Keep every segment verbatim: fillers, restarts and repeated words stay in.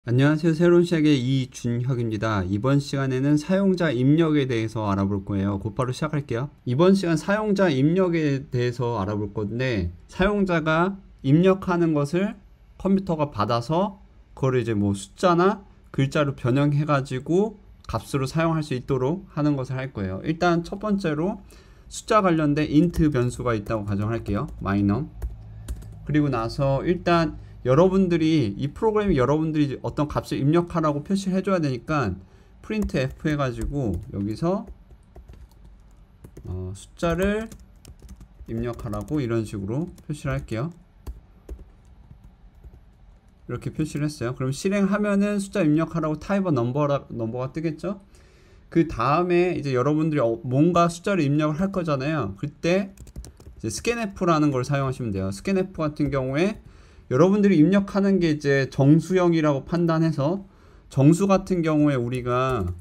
안녕하세요. 새로운 시작의 이준혁입니다. 이번 시간에는 사용자 입력에 대해서 알아볼 거예요. 곧바로 시작할게요. 이번 시간 사용자 입력에 대해서 알아볼 건데, 사용자가 입력하는 것을 컴퓨터가 받아서 그거를 이제 뭐 숫자나 글자로 변형해 가지고 값으로 사용할 수 있도록 하는 것을 할 거예요. 일단 첫 번째로 숫자 관련된 int 변수가 있다고 가정할게요. minor. 그리고 나서 일단 여러분들이 이 프로그램이 여러분들이 어떤 값을 입력하라고 표시를 해줘야 되니까 printf 해가지고 여기서 어, 숫자를 입력하라고 이런 식으로 표시를 할게요. 이렇게 표시를 했어요. 그럼 실행하면은 숫자 입력하라고 타입은 넘버라, 넘버가 뜨겠죠. 그 다음에 이제 여러분들이 어, 뭔가 숫자를 입력을 할 거잖아요. 그때 이제 scanf라는 걸 사용하시면 돼요. scanf 같은 경우에 여러분들이 입력하는 게 이제 정수형이라고 판단해서, 정수 같은 경우에 우리가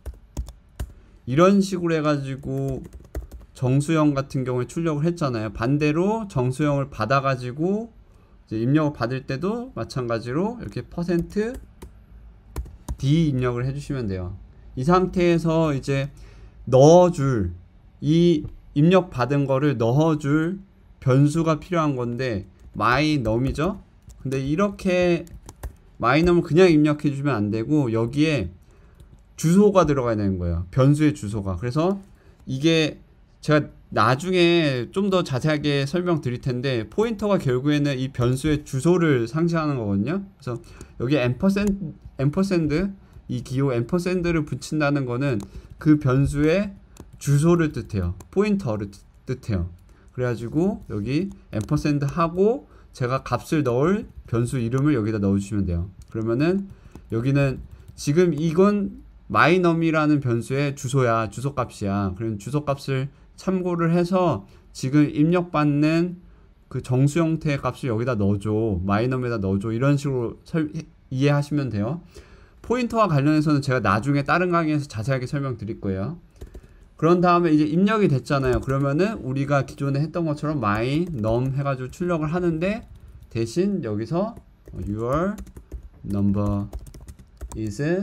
이런 식으로 해가지고 정수형 같은 경우에 출력을 했잖아요. 반대로 정수형을 받아가지고 이제 입력을 받을 때도 마찬가지로 이렇게 퍼센트 D 입력을 해주시면 돼요. 이 상태에서 이제 넣어줄, 이 입력 받은 거를 넣어줄 변수가 필요한 건데 myNum이죠. 근데 이렇게 myNum을 그냥 입력해 주면 안 되고 여기에 주소가 들어가야 되는 거예요. 변수의 주소가. 그래서 이게 제가 나중에 좀 더 자세하게 설명드릴 텐데, 포인터가 결국에는 이 변수의 주소를 상징하는 거거든요. 그래서 여기 앰퍼샌드, 앰퍼샌드 이 기호 앰퍼샌드를 붙인다는 거는 그 변수의 주소를 뜻해요. 포인터를 뜻해요. 그래가지고 여기 앰퍼샌드 하고 제가 값을 넣을 변수 이름을 여기다 넣어주시면 돼요. 그러면은 여기는 지금 이건 myNum이라는 변수의 주소야, 주소값이야. 그럼 주소값을 참고를 해서 지금 입력받는 그 정수 형태의 값을 여기다 넣어줘, myNum에다 넣어줘, 이런 식으로 설, 이해하시면 돼요. 포인터와 관련해서는 제가 나중에 다른 강의에서 자세하게 설명드릴 거예요. 그런 다음에 이제 입력이 됐잖아요. 그러면은 우리가 기존에 했던 것처럼 mynum 해가지고 출력을 하는데, 대신 여기서 your number is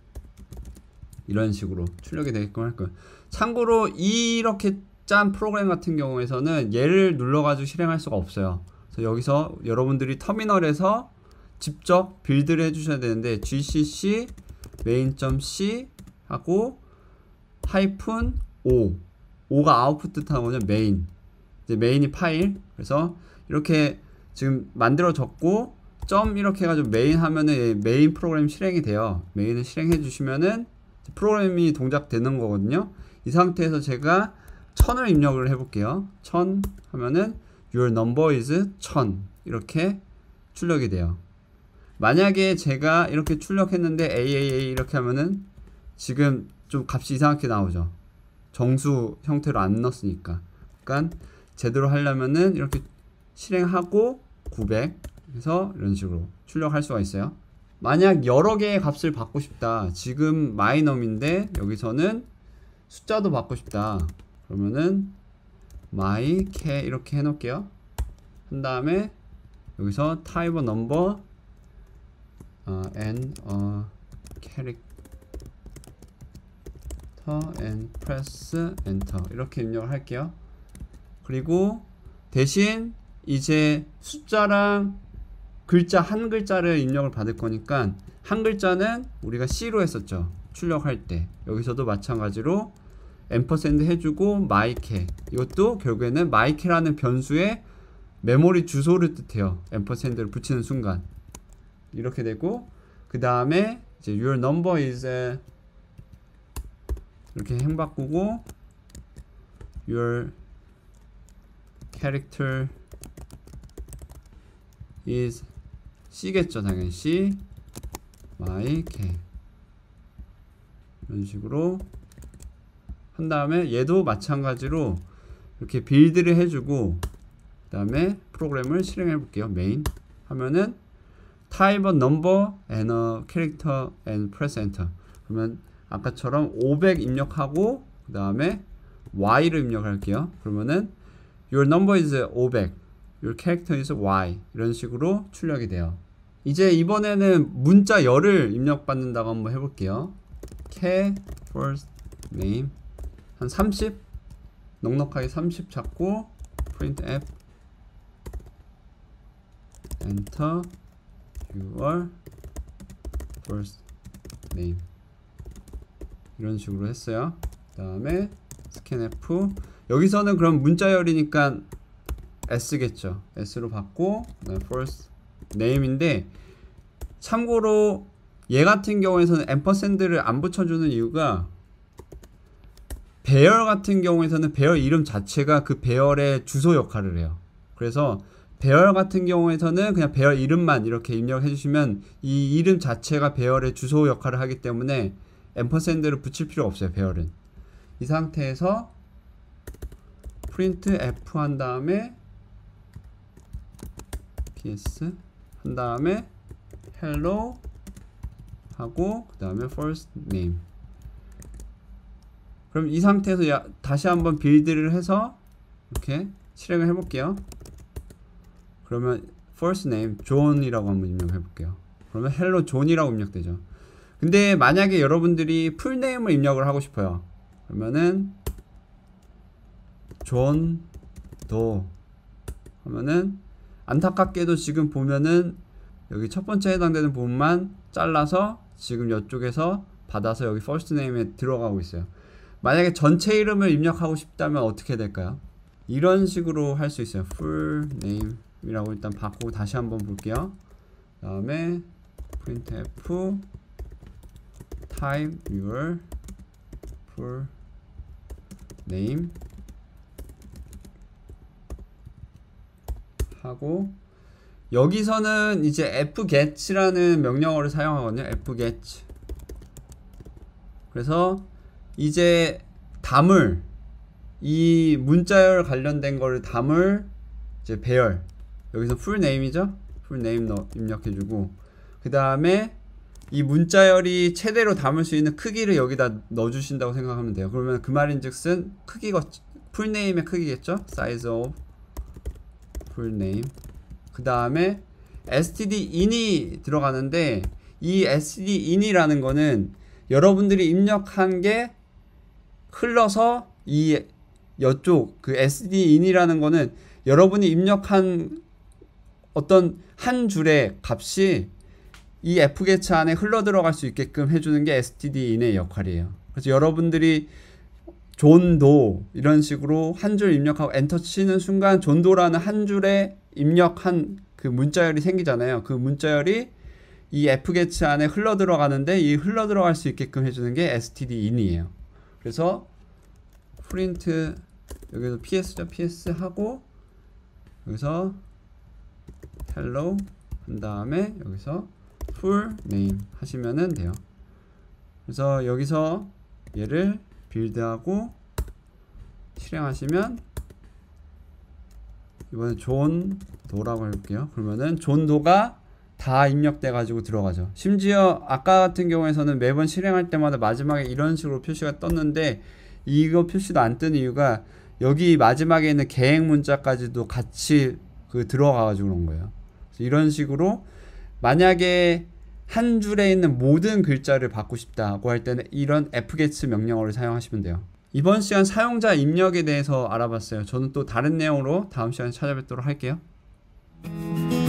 이런 식으로 출력이 되게끔 할 거예요. 참고로 이렇게 짠 프로그램 같은 경우에서는 얘를 눌러가지고 실행할 수가 없어요. 그래서 여기서 여러분들이 터미널에서 직접 빌드를 해주셔야 되는데, gcc main.c 하고 하이픈 O, O가 아웃풋 뜻하는 거죠. 메인. 이제 메인이 파일. 그래서 이렇게 지금 만들어졌고, 점 이렇게 해가지고 메인 하면은 메인 프로그램 실행이 돼요. 메인을 실행해 주시면은 프로그램이 동작되는 거거든요. 이 상태에서 제가 천을 입력을 해볼게요. 천 하면은 your number is 천 이렇게 출력이 돼요. 만약에 제가 이렇게 출력했는데 에이에이에이 이렇게 하면은 지금 좀 값이 이상하게 나오죠. 정수 형태로 안 넣었으니까. 그러니까 제대로 하려면은 이렇게 실행하고 구백 해서 이런 식으로 출력할 수가 있어요. 만약 여러 개의 값을 받고 싶다. 지금 myNum인데 여기서는 숫자도 받고 싶다. 그러면은 myCar 이렇게 해놓을게요. 한 다음에 여기서 type a number uh, and a character and press enter 이렇게 입력을 할게요. 그리고 대신 이제 숫자랑 글자 한 글자를 입력을 받을 거니까, 한 글자는 우리가 C로 했었죠. 출력할 때. 여기서도 마찬가지로 앰퍼샌드 해주고 myCar, 이것도 결국에는 myCar라는 변수의 메모리 주소를 뜻해요. 앰퍼샌드를 붙이는 순간 이렇게 되고, 그 다음에 이제 your number is 이렇게 행 바꾸고 your character is C겠죠. 당연히 C myCar 이런 식으로 한 다음에 얘도 마찬가지로 이렇게 빌드를 해주고, 그 다음에 프로그램을 실행해 볼게요. main 하면은 type a number and a character and press enter. 그러면 아까처럼 오백 입력하고 그 다음에 y를 입력할게요. 그러면은 your number is 오백, your character is y 이런 식으로 출력이 돼요. 이제 이번에는 문자열을 입력받는다고 한번 해볼게요. 캐 first name 한 삼십 넉넉하게 삼십 잡고 printf enter your first name 이런 식으로 했어요. 그 다음에 scanf 여기서는 그럼 문자열이니까 s겠죠. s로 받고 그다음에 first name인데 참고로 얘 같은 경우에서는 앰퍼샌드를 안 붙여주는 이유가 배열 같은 경우에서는 배열 이름 자체가 그 배열의 주소 역할을 해요. 그래서 배열 같은 경우에서는 그냥 배열 이름만 이렇게 입력해 주시면 이 이름 자체가 배열의 주소 역할을 하기 때문에 앰퍼샌드를 붙일 필요가 없어요. 배열은 이 상태에서 print f 한 다음에 ps 한 다음에 hello 하고 그 다음에 first name 그럼 이 상태에서 야, 다시 한번 빌드를 해서 이렇게 실행을 해볼게요. 그러면 first name 존이라고 한번 입력해 볼게요. 그러면 hello 존이라고 입력되죠. 근데 만약에 여러분들이 풀네임을 입력을 하고 싶어요. 그러면은 존 도 하면은 안타깝게도 지금 보면은 여기 첫 번째 해당되는 부분만 잘라서 지금 이쪽에서 받아서 여기 first name에 들어가고 있어요. 만약에 전체 이름을 입력하고 싶다면 어떻게 될까요? 이런 식으로 할 수 있어요. full name 이라고 일단 바꾸고 다시 한번 볼게요. 그 다음에 printf type your full name 하고 여기서는 이제 fget라는 명령어를 사용하거든요. fget 그래서 이제 담을 이 문자열 관련된 거를 담을 이제 배열 여기서 full name이죠. full name 넣, 입력해주고 그 다음에 이 문자열이 최대로 담을 수 있는 크기를 여기다 넣어주신다고 생각하면 돼요. 그러면 그 말인즉슨 크기가 full name의 크기겠죠. size of full name 그 다음에 stdin이 들어가는데 이 stdin이라는 거는 여러분들이 입력한 게 흘러서 이 이쪽 그 stdin이라는 거는 여러분이 입력한 어떤 한 줄의 값이 이 fget 안에 흘러 들어갈 수 있게끔 해주는 게 stdin의 역할이에요. 그래서 여러분들이 존도 이런 식으로 한 줄 입력하고 엔터 치는 순간 존도라는 한 줄에 입력한 그 문자열이 생기잖아요. 그 문자열이 이 fget 안에 흘러 들어가는데 이 흘러 들어갈 수 있게끔 해주는 게 stdin이에요. 그래서 print 여기서 ps죠. ps 하고 여기서 hello 한 다음에 여기서 full name 하시면은 돼요. 그래서 여기서 얘를 빌드하고 실행하시면 이번에 존도라고 해볼게요. 그러면은 존도가 다 입력돼 가지고 들어가죠. 심지어 아까 같은 경우에서는 매번 실행할 때마다 마지막에 이런 식으로 표시가 떴는데 이거 표시도 안 뜨는 이유가 여기 마지막에 있는 계획 문자까지도 같이 그 들어가 가지고 그런 거예요. 그래서 이런 식으로 만약에 한 줄에 있는 모든 글자를 받고 싶다고 할 때는 이런 fget 명령어를 사용하시면 돼요. 이번 시간 사용자 입력에 대해서 알아봤어요. 저는 또 다른 내용으로 다음 시간에 찾아뵙도록 할게요.